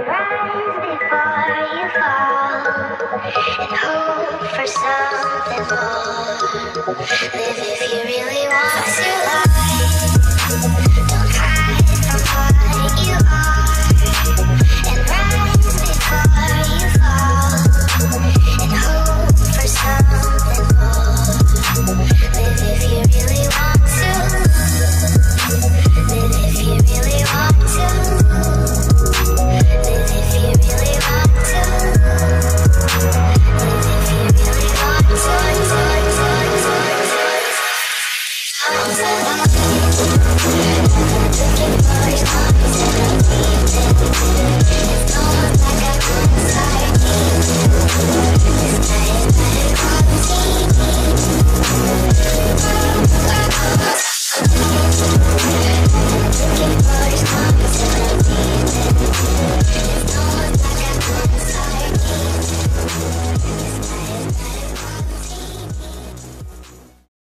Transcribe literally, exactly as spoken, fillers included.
rise before you fall, and hope for something more. Live if you really want to lie. Don't hide from what you are, and rise before you fall, and hope for something more. Live if you really want to. Live if you really want to. Live if you really want to. Live if you really want to. It's almost like I